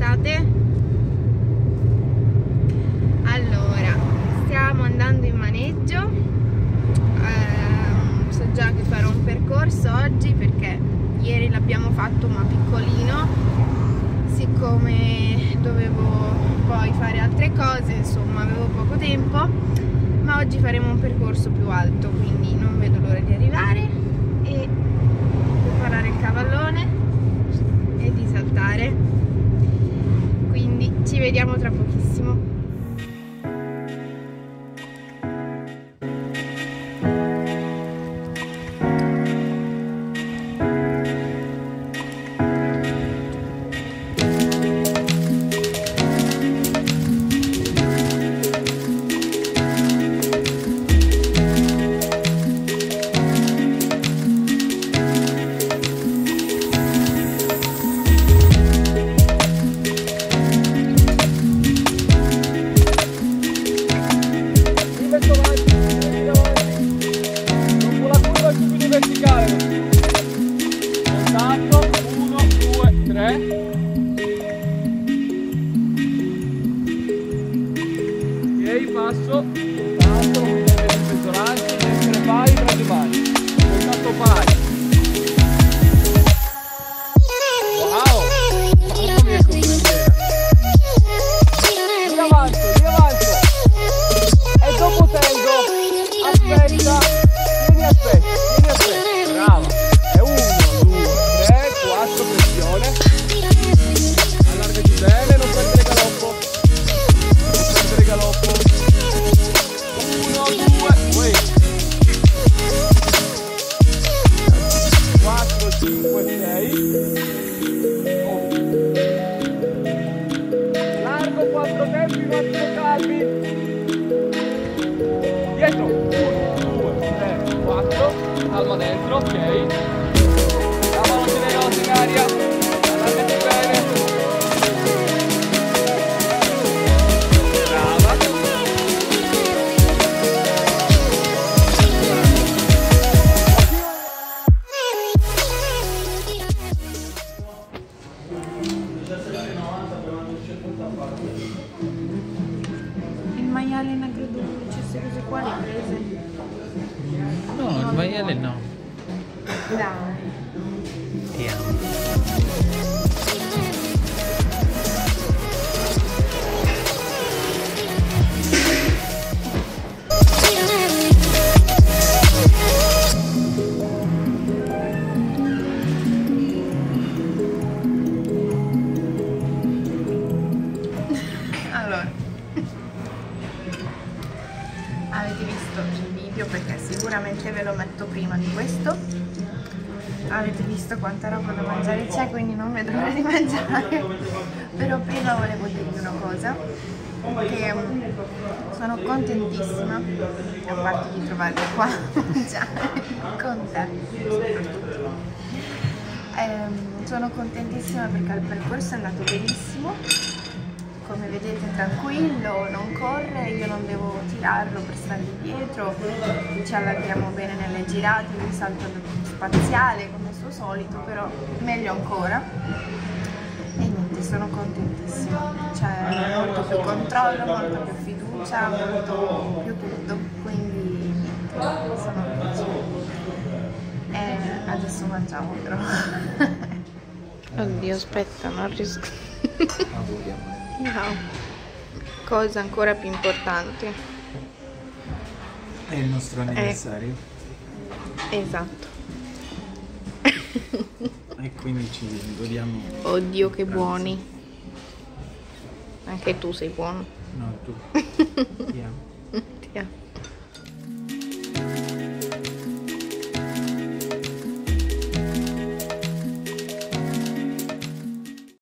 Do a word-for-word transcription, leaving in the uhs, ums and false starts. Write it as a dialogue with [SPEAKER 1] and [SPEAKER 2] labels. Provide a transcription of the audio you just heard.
[SPEAKER 1] state? Allora, stiamo andando in maneggio. Eh, so già che farò un percorso oggi perché ieri l'abbiamo fatto ma piccolino, siccome dovevo poi fare altre cose, insomma avevo poco tempo, ma oggi faremo un percorso più alto, quindi non vedo l'ora di arrivare e preparare il cavallone e di saltare, quindi ci vediamo tra pochissimo.
[SPEAKER 2] Passo, tanto, non mi deve pettorarsi, deve essere pari tra le mani, tanto pari. Wow! Mamma mia come è. Lì avanzo, lì avanzo. E dopo tengo. Aspetta, vieni aspetta, vieni aspetta. Brava. E uno, due, tre, quattro, pressione. Allargati bene, non perdere galoppo. Non perdere galoppo. quattro, cinque, sei. Largo, quattro tempi, quattro calmi. Dietro, uno, due, tre, quattro. Calma dentro, ok. La mano generosa in aria. Allargati bene.
[SPEAKER 1] Il maiale in agrodolce, queste cose qua le hai prese?
[SPEAKER 3] No, il maiale no.
[SPEAKER 1] Dai.
[SPEAKER 3] Ti amo.
[SPEAKER 1] Avete visto il video, perché sicuramente ve lo metto prima di questo. Avete visto quanta roba da mangiare c'è, quindi non vedo l'ora di mangiare. Però prima volevo dirvi una cosa, che sono contentissima, a parte di trovarvi qua a mangiare con te soprattutto. Ehm, sono contentissima perché il percorso è andato benissimo. Come vedete tranquillo, non corre, io non devo tirarlo per stargli dietro, ci allarghiamo bene nelle girate, lui salta spaziale come al suo solito, però meglio ancora. E niente, sono contentissima, c'è molto più controllo, molto più fiducia, molto più tutto, quindi niente, sono felice. E adesso mangiamo però. Oddio, aspetta, non riesco. No. Cosa ancora più importante
[SPEAKER 3] è il nostro anniversario.
[SPEAKER 1] Eh, esatto.
[SPEAKER 3] E quindi ci godiamo.
[SPEAKER 1] Oddio che buoni. Anche tu sei buono.
[SPEAKER 3] No, tu. Ti amo.
[SPEAKER 1] Ti amo.